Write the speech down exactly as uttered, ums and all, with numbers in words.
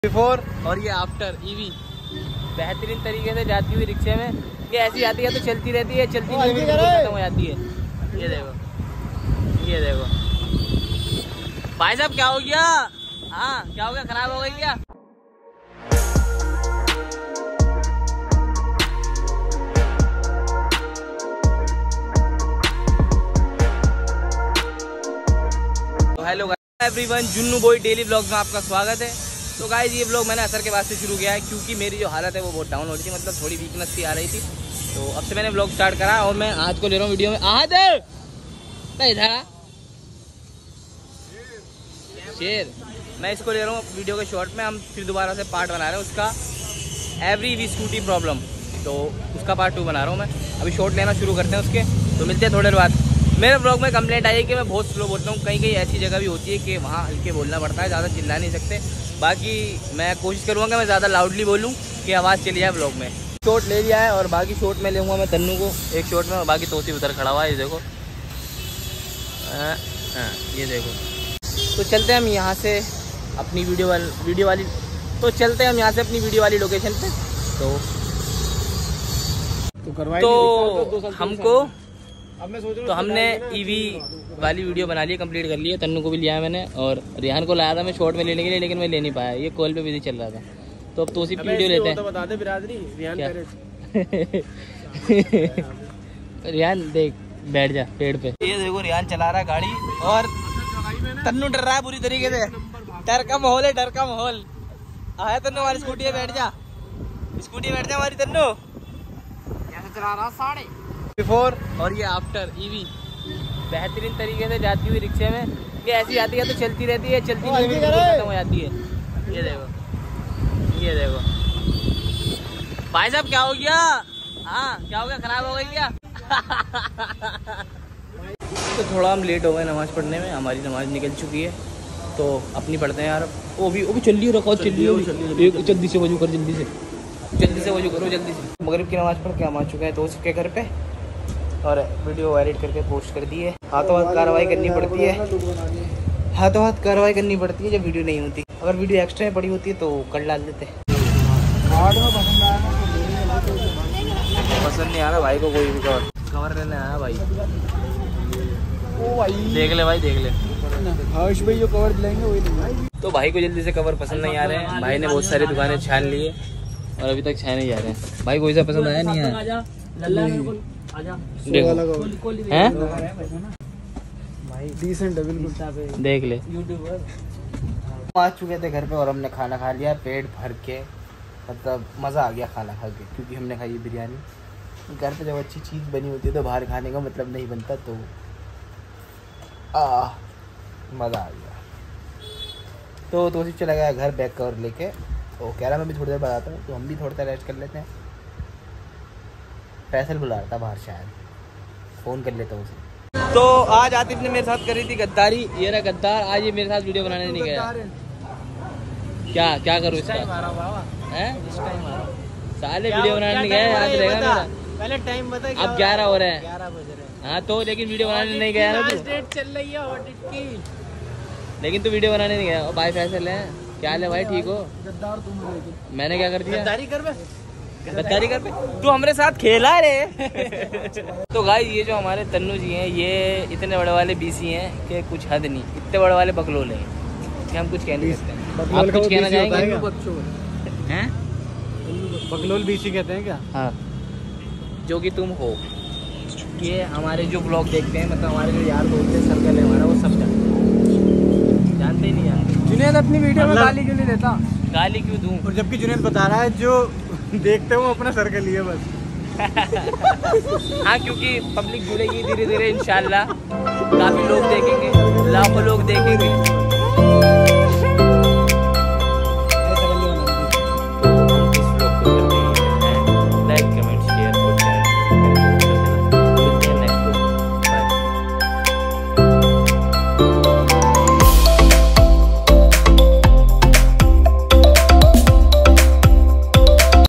Before और ये after EV बेहतरीन तरीके से जाती हुई रिक्शे में। ये ऐसी आती है तो चलती रहती है, चलती नहीं खत्म हो जाती है। ये देखो, ये देखो भाई साहब क्या हो गया? हाँ क्या हो गया? खराब हो गई क्या? तो hello everyone, Junnu boy daily blog में आपका स्वागत है। तो गाइस ये ब्लॉग मैंने असर के बाद से शुरू किया है क्योंकि मेरी जो हालत है वो बहुत डाउन हो रही थी, मतलब थोड़ी वीकनेस सी आ रही थी। तो अब से मैंने ब्लॉग स्टार्ट करा और मैं आज को ले रहा हूँ वीडियो में। आहद नहीं था शेर, मैं इसको ले रहा हूँ वीडियो के शॉर्ट में। हम फिर दोबारा से पार्ट बना रहे हैं उसका, एवरी वी स्कूटी प्रॉब्लम। तो उसका पार्ट टू बना रहा हूँ मैं। अभी शॉर्ट लेना शुरू करते हैं उसके, तो मिलते हैं थोड़ी देर बाद। मेरे ब्लॉग में कंप्लेंट आई है कि मैं बहुत स्लो बोलता हूँ। कहीं कहीं ऐसी जगह भी होती है कि वहाँ हल्के बोलना पड़ता है, ज़्यादा चिल्ला नहीं सकते। बाकी मैं कोशिश करूँगा कि मैं ज़्यादा लाउडली बोलूँ कि आवाज़ चली जाए ब्लॉग में। शॉट ले लिया है और बाकी शॉट में लूँगा मैं तन्नू को एक शॉट में, और बाकी तोसी उधर खड़ा हुआ है। ये देखो, आ, आ, ये देखो। तो चलते हैं हम यहाँ से अपनी वीडियो वाली वीडियो वाली तो चलते हैं हम यहाँ से अपनी वीडियो वाली लोकेशन पे। तो तो, तो हमको अब मैं सोच रहा तो हमने ईवी वाली वीडियो बना ली, कंप्लीट कर ली है। तन्नू को भी लिया है मैंने और रिहान को लाया था मैं शॉर्ट में लेने के लिए, लेकिन मैं ले नहीं पाया, ये कॉल पे बिजी चल रहा था। तो अब तो उसी वीडियो लेते हैं। तो बता दे बिरादरी, रिहान रिहान देख बैठ जा पेड़ पे। ये देखो रिहान चला रहा है गाड़ी और तन्नू डर रहा है पूरी तरीके से। डर का माहौल है, डर का माहौल। आया तन्नू हमारी स्कूटी में बैठ जा, स्कूटी में बैठ जा हमारी तन्नू। कैसे चला रहा साढ़े बिफोर और ये आफ्टर ईवी बेहतरीन तरीके से जाती हुई रिक्शे में। ये ऐसी आती है तो चलती रहती है, चलती नहीं खत्म हो जाती है। ये देखो, ये देखो भाई साहब क्या हो गया? हाँ क्या हो गया? खराब हो गई क्या? तो थोड़ा हम लेट हो गए नमाज पढ़ने में, हमारी नमाज निकल चुकी है। तो अपनी पढ़ते हैं यार। वो भी वो भी चल रही रखो, चल रही है। जल्दी से वजू कर, जल्दी से जल्दी से वजू करो, जल्दी से। मगरिब की नमाज पढ़ के हम आ चुके हैं दोस्त के घर पे और वीडियो एडिट करके पोस्ट कर दी है। हाथों हाथ कार्रवाई करनी पड़ती है, हाथों हाथ कार्रवाई करनी पड़ती है जब वीडियो नहीं होती। अगर वीडियो एक्स्ट्रा में पड़ी होती है तो कर डाल देते हैं। पसंद नहीं आ रहा भाई को कोई भी कवर कवर लेने आया भाई। ओ भाई देख ले भाई, देख ले हर्ष भाई जो कवर लेंगे वही लेंगे। तो भाई को जल्दी से कवर पसंद नहीं आ रहे हैं। भाई ने बहुत सारी दुकानें छान ली है और अभी तक छाने जा रहे हैं। भाई कोई सा पसंद आया नहीं है? देख ले। आ चुके थे घर पे और हमने खाना खा लिया पेट भर के, मतलब मज़ा आ गया खाना खा के, क्योंकि हमने खाई बिरयानी। घर पे जब अच्छी चीज़ बनी होती है तो बाहर खाने का मतलब नहीं बनता। तो आ मज़ा आ गया। तो तो उसी चला गया घर बैग कवर लेके। तो कह रहा मैं भी थोड़ी देर बाद आता हूँ, तो हम भी थोड़ी देर रेस्ट कर लेते हैं। फैसल बुला रहा था बाहर, शायद फ़ोन कर लेता हूँ उसे। तो आज आतिफ ने मेरे साथ करी थी गद्दारी। ये रहा गद्दार, आज ये मेरे साथ वीडियो बनाने नहीं गया। क्या क्या करूँ इसका? साले वीडियो बनाने नहीं गया, याद रहेगा मेरा। पहले टाइम बता। अब ग्यारह हो रहे हैं, ग्यारह बज रहे हैं। हाँ तो लेकिन वीडियो बनाने नहीं गया ना तू। डेट चल रही है ऑडिट की, लेकिन तू वीडियो बनाने नहीं गया। भाई फैसल है, क्या हाल है भाई? ठीक हो? गद्दार तुम, मैंने क्या कर दिया? गद्दारी कर बे, गद्दारी कर बे, तू हमारे साथ खेला रे। तो गाइस ये जो हमारे तन्नू जी हैं, ये इतने बड़े वाले बीसी हैं कि कुछ हद नहीं। इतने बड़े वाले बकलोल हैं कि हम कुछ कह नहीं सकते। आप कुछ कहना चाहेंगे? हैं बकलोल बीसी कहते हैं क्या? हाँ जो कि तुम हो। ये हमारे जो ब्लॉग देखते हैं, मतलब हमारे जो यार दोस्त हैं, सर्कल है हमारा, वो सब जानते ही नहीं जानते। जुनैद अपनी वीडियो में गाली क्यों नहीं देता? गाली क्यों दूं? और जबकि जुनैद बता रहा है जो देखते हो अपना सर्कल ही है बस। हाँ क्योंकि पब्लिक जुड़ेगी धीरे धीरे इंशाल्लाह, काफी लोग देखेंगे, लाखों लोग देखेंगे।